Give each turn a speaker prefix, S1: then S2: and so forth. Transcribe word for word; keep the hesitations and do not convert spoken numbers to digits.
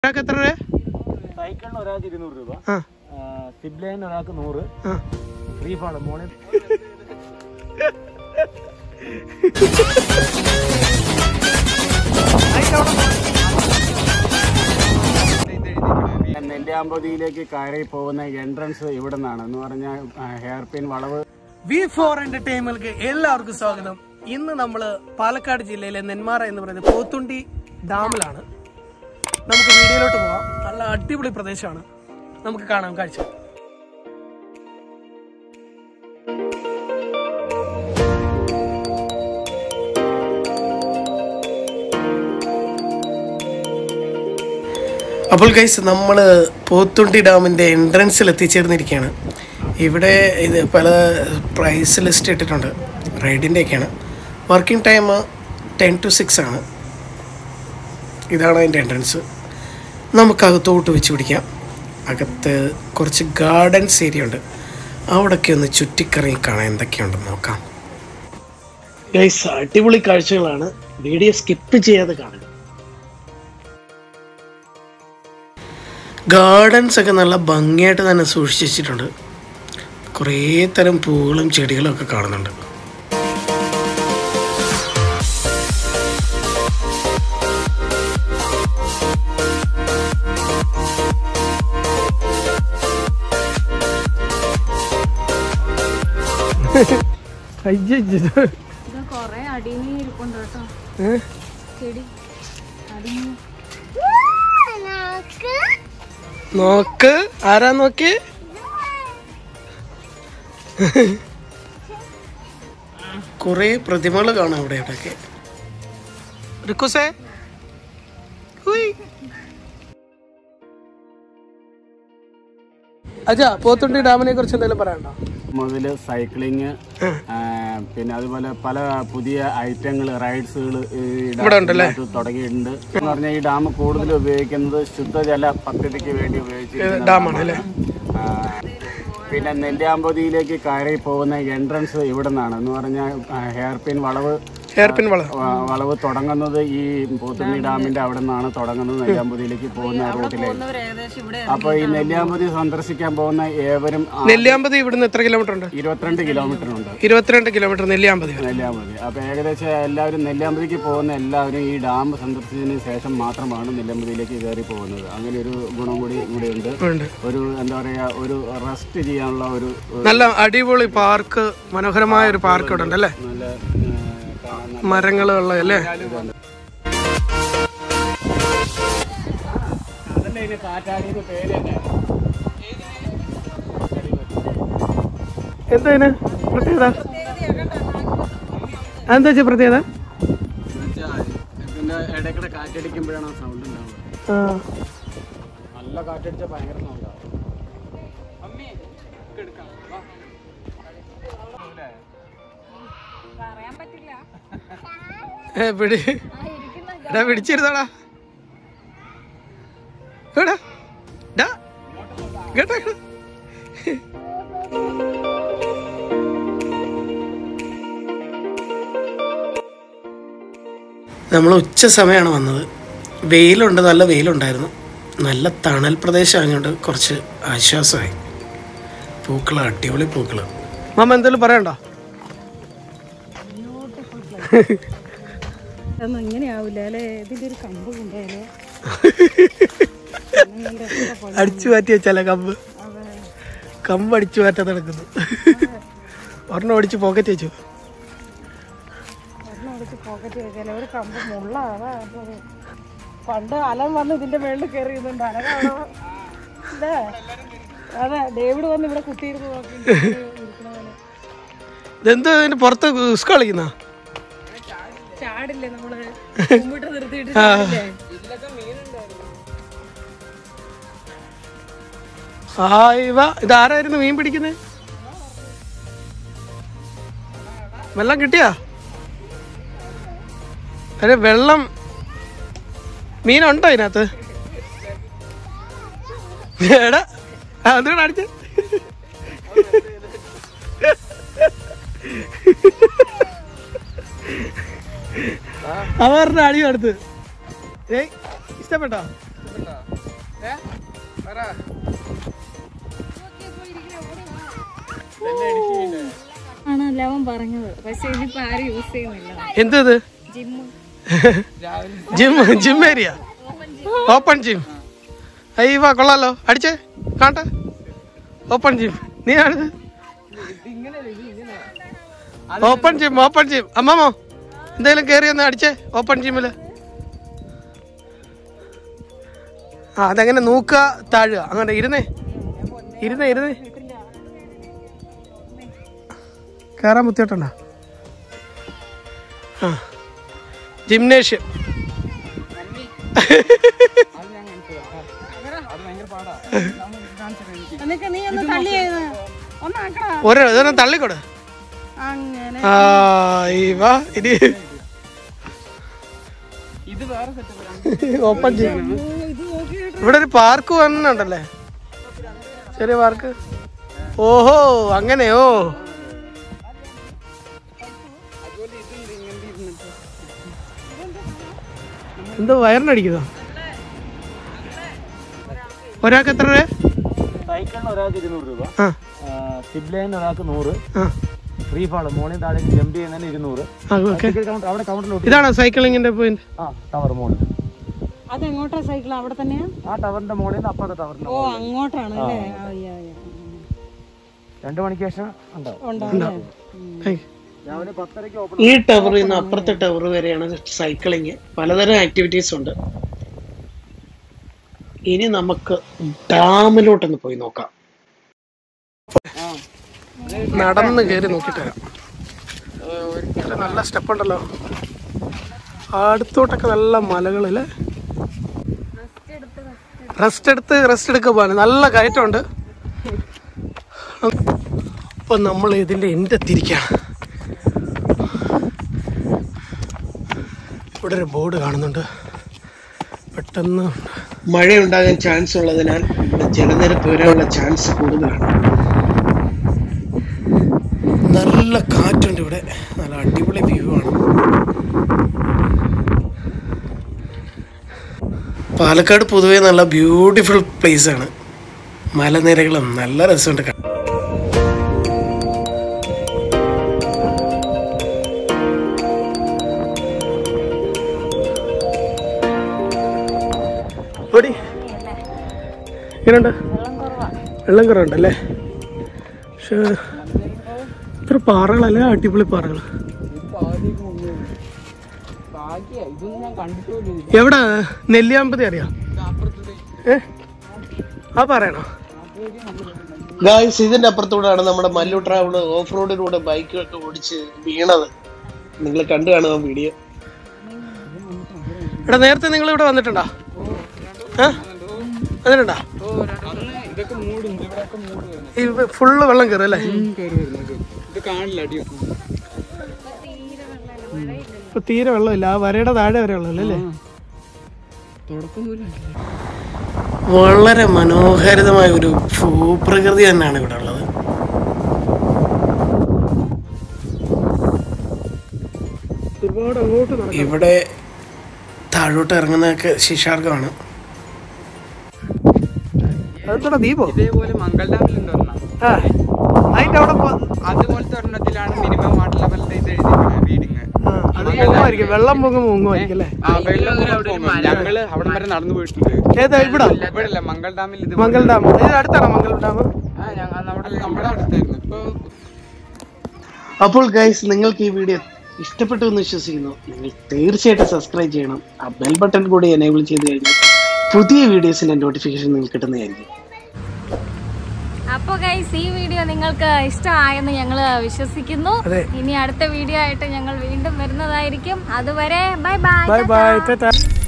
S1: സൈക്കിളിന് ഒരാൾക്ക് ഇരുന്നൂറ് രൂപ, സിബ് ലൈൻ ഒരാൾക്ക് നൂറ്, ഫ്രീ ഫാണ് മോളെ. നെല്ലിയാമ്പതിയിലേക്ക് കയറി പോകുന്ന എൻട്രൻസ് ഇവിടെ നിന്നാണ് എന്ന് പറഞ്ഞാൽ ഹെയർ പിൻ വളവ്.
S2: വി ഫോർ എന്റർടൈൻമെന്റ് എല്ലാവർക്കും സ്വാഗതം. ഇന്ന് നമ്മള് പാലക്കാട് ജില്ലയിലെ നെന്മാറ എന്ന് പറയുന്ന പോത്തുണ്ടി ഡാമിലാണ്. നമുക്ക് വീഡിയോയിലോട്ട് പോവാം. നല്ല അടിപൊളി പ്രദേശമാണ്, നമുക്ക് കാണാം കാഴ്ച. അപ്പോൾ ഗൈസ്, നമ്മൾ പോത്തുണ്ടി ഡാമിൻ്റെ എൻട്രൻസിൽ എത്തിച്ചേർന്നിരിക്കുകയാണ്. ഇവിടെ ഇത് പല പ്രൈസ് ലിസ്റ്റ് ഇട്ടിട്ടുണ്ട്, റൈഡിൻ്റെയൊക്കെയാണ്. Working time ten to six ആണ്. ഇതാണ് അതിൻ്റെ എൻട്രൻസ്. നമുക്കകത്തോട്ട് വെച്ച് പിടിക്കാം. അകത്ത് കുറച്ച് ഗാർഡൻസ് ഏരിയ ഉണ്ട്, അവിടെയൊക്കെ ഒന്ന് ചുറ്റിക്കറങ്ങി കാണാൻ എന്തൊക്കെയുണ്ടെന്ന് നോക്കാം. ഗൈസ്, അടിപൊളി കാഴ്ചകളാണ്, വീഡിയോ സ്കിപ്പ് ചെയ്യാതെ കാണുക. ഗാർഡൻസ് ഒക്കെ നല്ല ഭംഗിയായിട്ട് തന്നെ സൂക്ഷിച്ച് വെച്ചിട്ടുണ്ട്. കുറേ തരം പൂകളും ചെടികളും ഒക്കെ കാണുന്നുണ്ട്. നോക്ക്, ആരാ നോക്കി? കുറെ പ്രതിമകൾ കാണാം ഇവിടെ ഇവിടെയൊക്കെ. റിക്കുസേ, അജാ, പോത്തുണ്ടി ഡാമിനെ കുറിച്ച് എന്തെങ്കിലും പറയണ്ടോ?
S1: മുതൽ സൈക്ലിങ്, പിന്നെ അതുപോലെ പല പുതിയ ഐറ്റങ്ങൾ റൈഡ്സുകൾ തുടങ്ങിയിട്ടുണ്ട്. എന്ന് പറഞ്ഞാൽ ഈ ഡാം കൂടുതൽ ഉപയോഗിക്കുന്നത് ശുദ്ധജല പദ്ധതിക്ക് വേണ്ടി ഉപയോഗിച്ചിരിക്കുന്ന ഡാമാണ്. പിന്നെ നെല്ലിയാമ്പതിയിലേക്ക് കയറി പോകുന്ന എൻട്രൻസ് ഇവിടെ നിന്നാണ്. എന്ന് പറഞ്ഞാൽ ഹെയർ പിൻ വളവ്
S2: ഹെയർപിൻ
S1: വളവ് തുടങ്ങുന്നത് ഈ പോത്തുണ്ടി ഡാമിന്റെ അവിടെ നിന്നാണ് തുടങ്ങുന്നത്, നെല്ലിയാമ്പതിയിലേക്ക് പോകുന്ന റൂട്ടിലേക്ക്. അപ്പൊ ഈ നെല്ലിയാമ്പതി സന്ദർശിക്കാൻ പോകുന്ന ഏവരും,
S2: നെല്ലിയാമ്പതി ഇവിടുന്ന് എത്ര കിലോമീറ്റർ ഉണ്ട്?
S1: ഇരുപത്തിരണ്ട് കിലോമീറ്റർ ഉണ്ട്.
S2: ഇരുപത്തിരണ്ട് കിലോമീറ്റർ നെല്ലിയാമ്പതി
S1: നെല്ലിയാമ്പതി അപ്പൊ ഏകദേശം എല്ലാവരും നെല്ലിയാമ്പതിക്ക് പോകുന്ന എല്ലാവരും ഈ ഡാം സന്ദർശിച്ചതിന് ശേഷം മാത്രമാണ് നെല്ലിയാമ്പതിയിലേക്ക് കയറി പോകുന്നത്. അങ്ങനെ ഒരു ഗുണം കൂടി ഇവിടെ ഉണ്ട്. ഒരു എന്താ പറയാ, ഒരു റെസ്റ്റ് ചെയ്യാനുള്ള ഒരു
S2: നല്ല അടിപൊളി പാർക്ക്, മനോഹരമായ ഒരു പാർക്ക് ഇവിടെ ഉണ്ട് അല്ലേ?
S1: നല്ല
S2: മരങ്ങളുള്ള അല്ലേ? എന്താ പ്രത്യേകത? എന്താ വെച്ചാ പ്രത്യേകത?
S1: ഇടയ്ക്കിടെ കാറ്റടിക്കുമ്പോഴാണ് ആ സൗണ്ട് ഉണ്ടാവുക. നല്ല കാറ്റടിച്ച ഭയങ്കര സൗണ്ടാണ്.
S2: പിടിച്ചിരുന്നാടാ കേട്ടോ. നമ്മൾ ഉച്ച സമയമാണ് വന്നത്. വെയിലുണ്ട്, നല്ല വെയിലുണ്ടായിരുന്നു. നല്ല തണൽ പ്രദേശമായതുകൊണ്ട് കുറച്ച് ആശ്വാസമായി. പൂക്കള്, അടിപൊളി പൂക്കള്. മാമ എന്തെങ്കിലും പറയണ്ടോ? അടിച്ചു മാറ്റി വെച്ചാലേ കമ്പ് കമ്പ് അടിച്ചു മാറ്റാൻ നടക്കുന്നു. ഒരെണ്ണം അടിച്ച് പോക്കറ്റ് വെച്ചു.
S3: പണ്ട് അലൻ വന്ന് ഇതിന്റെ മേളിൽ കയറിയുന്നുണ്ട്. അലനാണോ? അതെ, ഡേവിഡ് വന്ന് ഇവിടെ കുത്തിയിരുന്നു.
S2: ഇതെന്താ ഇതിന്റെ പുറത്ത് ഉസ്ക കളിക്കുന്ന?
S3: ചാടില്ലേ നമ്മള് നിർത്തിയിട്ട്?
S2: ഇതാരായിരുന്നു മീൻ പിടിക്കുന്നത്? വെള്ളം കിട്ടിയാ? അതെ, വെള്ളം മീനുണ്ടോ അതിനകത്ത്? എടാ, അതുകൊണ്ട് അടിച്ച അവരുടെ അടി അടുത്ത്. ഏയ്, ഇഷ്ടപ്പെട്ടോ?
S4: ആണല്ലോ അവൻ പറഞ്ഞത്. പക്ഷെ ഇതിപ്പോ ആരും യൂസ് ചെയ്യുന്നില്ല.
S2: എന്തത്?
S4: Gym.
S2: Gym gym area, open gym. അയ്യവാ കൊള്ളാലോ, അടിച്ചേ കാണട്ടെ. ഓപ്പൺ ജിം നീ ആണ്. Open gym open gym. അമ്മാമോ എന്തായാലും കയറി ഒന്ന് അടിച്ചേ ഓപ്പൺ ജിമ്മില്. ആ അതെങ്ങനെ നോക്കുക, താഴുക, അങ്ങനെ ഇരുന്നേ ഇരുന്നേ ഇരുന്നേ. കയറാൻ ബുദ്ധിമുട്ടുണ്ടോ? ആ ജിംനേഷ്യം. ഒരു ഇതൊന്നും തള്ളിക്കൊടു. ആ ഇവാ ഇനി ഓപ്പൺ ജിം. ഇവിടെ ഒരു പാർക്ക് വന്നിട്ടുണ്ടല്ലേ, ചെറിയ പാർക്ക്. ഓഹോ അങ്ങനെയോ. എന്തോ വയറിനടിക്കുന്നോ? ഒരാൾക്ക് എത്ര രൂപ?
S1: സൈക്കിളിന് ഒരാൾക്ക് ഇരുന്നൂറ് രൂപ, സിബ് ലൈൻ ഒരാൾക്ക് നൂറ്, ഫ്രീ ഫാൾ മോളിൽ താഴേക്ക് ജമ്പ് ചെയ്യുന്നതിന് ഇരുന്നൂറ്. അവിടെ കൗണ്ടറിലോട്ട്.
S2: ഇതാണോ സൈക്ലിങ്ങിന്റെ പോയിന്റ്?
S1: ആ ടവർ മോളിൽ.
S3: അതെങ്ങോട്ടാ സൈക്കിൾ? അവിടെ തന്നെയാ?
S1: ആ ടവറിന്റെ മോളിൽ നിന്ന് അപ്പുറത്തെ ടവറിന്റെ.
S3: ഓ അങ്ങോട്ടാണ് അല്ലേ?
S1: രണ്ടു മണിക്ക് ശേഷം
S3: ഉണ്ടാവും.
S1: രാവിലെ പത്തരക്ക് ഓപ്പൺ.
S2: ഈ ടവറിൽ നിന്ന് അപ്പുറത്തെ ടവർ വരെയാണ് സൈക്ലിങ്. പലതരം ആക്ടിവിറ്റീസ് ഉണ്ട്. ഇനി നമുക്ക് ഡാമിലോട്ടൊന്ന് പോയി നോക്കാം. നടന്ന് കയറി നോക്കിട്ട് വരാം. നല്ല സ്റ്റെപ്പ് ഉണ്ടല്ലോ, അടുത്തോട്ടൊക്കെ നല്ല മലകളില്. റെസ്റ്റ് എടുത്ത് റെസ്റ്റ് എടുക്കാൻ പോകാൻ നല്ല കയറ്റമുണ്ട്. അപ്പൊ നമ്മൾ ഇതിന്റെ എൻഡ് എത്തിയിരിക്കുകയാണ്. ഇവിടെ ഒരു ബോർഡ് കാണുന്നുണ്ട്. പെട്ടെന്ന് മഴയുണ്ടാകാൻ ചാൻസ് ഉള്ളതിനാൽ ഇവിടെ ജലനിരപ്പ് വരാനുള്ള ചാൻസ് കൂടുതലാണ്. നല്ല കാറ്റുണ്ട് ഇവിടെ, നല്ല അടിപൊളി വ്യൂ ആണ്. പാലക്കാട് പൊതുവെ നല്ല ബ്യൂട്ടിഫുൾ പ്ലേസ് ആണ്. മലനിരകളും നല്ല രസമുണ്ട്. എങ്ങനെയുണ്ട്? വെള്ളം കുറവുണ്ടല്ലേ? പക്ഷേ ഇത്ര പാറകളല്ലേ, അടിപൊളി പാറകൾ. എവിടെ? നെല്ലിയാമ്പതി അറിയാം? ഏ ആ പറയണോ? ഗായ്സ്, ഇതിന്റെ അപ്പുറത്തൂടെയാണ് നമ്മുടെ മല്ലു ട്രാവൽ ഓഫ് റോഡിലൂടെ ബൈക്കൊക്കെ ഓടിച്ച് വീണത്. നിങ്ങൾ കണ്ടു കാണുക വീഡിയോ. എടാ നേരത്തെ നിങ്ങൾ ഇവിടെ വന്നിട്ടുണ്ടോ? വന്നിട്ടുണ്ടോ? ഫുള്ള് വെള്ളം കയറും അല്ലേ? ഇപ്പൊ തീരെ വെള്ളമില്ല. ആ വരയുടെ താഴെ വരെ ഉള്ളല്ലേ അല്ലേ? വളരെ മനോഹരിതമായ ഒരു ഭൂപ്രകൃതി തന്നെയാണ് ഇവിടെ ഉള്ളത്. ഇവിടെ താഴോട്ട് ഇറങ്ങുന്നതൊക്കെ ശിശാർഗമാണ്. അതെന്താ ദീപോ?
S5: ഇതേപോലെ മംഗൾ ഡാമിലുണ്ട് ഒരെണ്ണം.
S2: അതിന്റെ അവിടെ
S5: അതുപോലത്തെ ഒരെണ്ണത്തിലാണ് മിനിമം വാട്ടർ ലെവലിന്റെ ഇത് എഴുതിയിരിക്കുന്നത് റീഡിങ്.
S2: വെള്ളം പൊങ്ങും മുങ്ങുമായിരിക്കും അല്ലേ?
S5: ഞങ്ങള് അവിടെ വരെ നടന്നു പോയിട്ടുണ്ട്.
S2: ഏതാ ഇവിടെ?
S5: ഇവിടെ മംഗൾ ഡാമിൽ. ഇത്
S2: മംഗൾ ഡാം ഇത് അടുത്താണോ മംഗൾ ഡാം?
S5: നമ്മുടെ അടുത്തായിരുന്നു. ഇപ്പൊ
S2: അപ്പോൾ ഗൈസ്, നിങ്ങൾക്ക് ഈ വീഡിയോ ഇഷ്ടപ്പെട്ടു എന്ന് വിശ്വസിക്കുന്നു. നിങ്ങൾ തീർച്ചയായിട്ടും സബ്സ്ക്രൈബ് ചെയ്യണം. ആ ബെൽ ബട്ടൺ കൂടി എനേബിൾ ചെയ്ത് കഴിഞ്ഞാൽ പുതിയ വീഡിയോസിന്റെ നോട്ടിഫിക്കേഷൻ നിങ്ങൾക്ക് കിട്ടുന്നതായിരിക്കും.
S4: അപ്പൊ ഗൈസ്, ഈ വീഡിയോ നിങ്ങൾക്ക് ഇഷ്ടമായെന്ന് ഞങ്ങൾ വിശ്വസിക്കുന്നു. ഇനി അടുത്ത വീഡിയോ ആയിട്ട് ഞങ്ങൾ വീണ്ടും വരുന്നതായിരിക്കും. അതുവരെ ബൈ ബൈ
S2: ബൈ ബൈ.